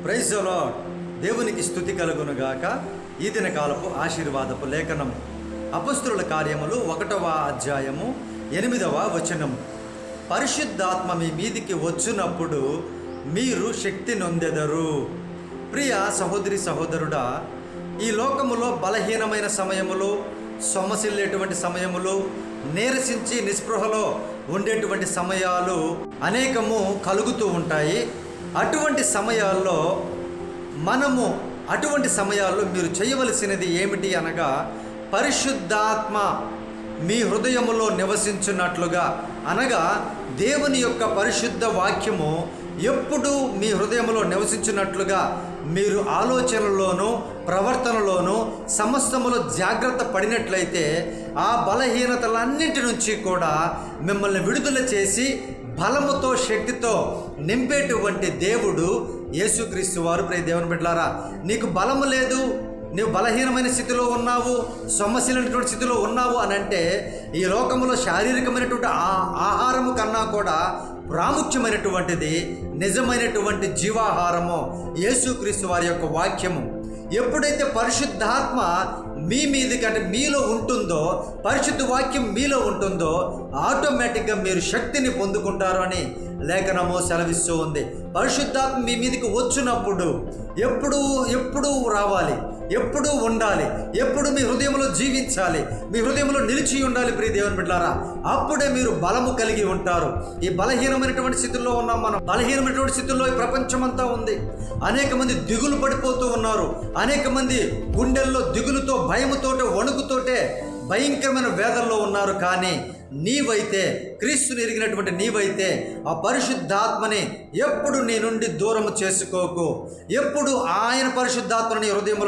Praise the lord. దేవునికి స్తుతి కలుగునుగాక. ఈ దిన కాలపు ఆశీర్వాదపు లేఖనము అపొస్తలుల కార్యములు 1వ అధ్యాయము 8వ వచనము. పరిశుద్ధాత్మ మీ మీదికి వచ్చినప్పుడు మీరు శక్తి నొందెదరు. ప్రియ సహోదరి సహోదరుడా, ఈ లోకములో బలహీనమైన సమయములు, సొమ్మసిల్లేటువంటి సమయములు, నీరసించి నిస్పృహలో ఉండేటువంటి సమయాలు అనేకము కలుగుతూ ఉంటాయి. అటువంటి సమయాల్లో మీరు చేయవలసినది ఏమిటి అనగా, పరిశుద్ధాత్మ మీ హృదయములో నివసించున్నట్లుగా, అనగా దేవుని యొక్క పరిశుద్ధ వాక్యము ఎప్పుడు మీ హృదయంలో నివసించినట్లుగా మీరు ఆలోచనలోనూ ప్రవర్తనలోనూ సమస్తములో జాగ్రత్త పడినట్లయితే ఆ బలహీనతలన్నింటి నుంచి కూడా మిమ్మల్ని విడుదల చేసి బలముతో శక్తితో నింపేటువంటి దేవుడు యేసుక్రీస్తు వారు. ప్రియ దేవుని బిడ్డలారా, నీకు బలము లేదు, నీవు బలహీనమైన స్థితిలో ఉన్నావు, సొమ్మసిలినటువంటి స్థితిలో ఉన్నావు అని అంటే, ఈ లోకంలో శారీరకమైనటువంటి ఆహారము కన్నా కూడా ప్రాముఖ్యమైనటువంటిది నిజమైనటువంటి జీవాహారము యేసుక్రీస్తు వారి యొక్క వాక్యము. ఎప్పుడైతే పరిశుద్ధాత్మ మీ మీదకి అంటే మీలో ఉంటుందో, పరిశుద్ధ వాక్యం మీలో ఉంటుందో, ఆటోమేటిక్గా మీరు శక్తిని పొందుకుంటారు అని లేఖనము సెలవిస్తూ ఉంది. పరిశుద్ధాత్మ మీ మీదకి వచ్చినప్పుడు ఎప్పుడు రావాలి, ఎప్పుడు ఉండాలి, ఎప్పుడు మీ హృదయంలో జీవించాలి, మీ హృదయంలో నిలిచి ఉండాలి. ప్రియ దేవుని బిడ్డలారా, అప్పుడే మీరు బలము కలిగి ఉంటారు. ఈ బలహీనమైనటువంటి స్థితిలో ఉన్నాం మనం. బలహీనమైనటువంటి స్థితిలో ఈ ప్రపంచమంతా ఉంది. అనేక మంది దిగులు పడిపోతూ ఉన్నారు. అనేక మంది గుండెల్లో దిగులుతో, భయముతోటే, వణుకుతోటే భయంకరమైన వేదనలో ఉన్నారు. కానీ నీవైతే, క్రీస్తుని ఎరిగినటువంటి నీవైతే, ఆ పరిశుద్ధాత్మని ఎప్పుడు నీ నుండి దూరము చేసుకోకు. ఎప్పుడు ఆయన పరిశుద్ధాత్మని హృదయంలో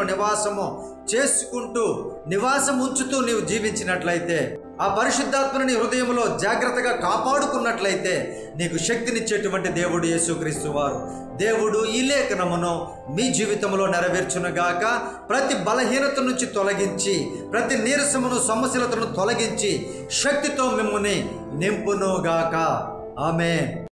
నివాసం ఉంచుతూ నీవు జీవించినట్లయితే, ఆ పరిశుద్ధాత్మని హృదయంలో జాగ్రత్తగా కాపాడుకున్నట్లయితే నీకు శక్తినిచ్చేటువంటి దేవుడు యేసుక్రీస్తు వారు. దేవుడు ఈ లేఖనమును మీ జీవితంలో నెరవేర్చునుగాక. ప్రతి బలహీనత నుంచి తొలగించి, ప్రతి నీరసమును, సమస్యలతను తొలగించి శక్తితో మిమ్ముని నింపునుగాక. ఆమేన్.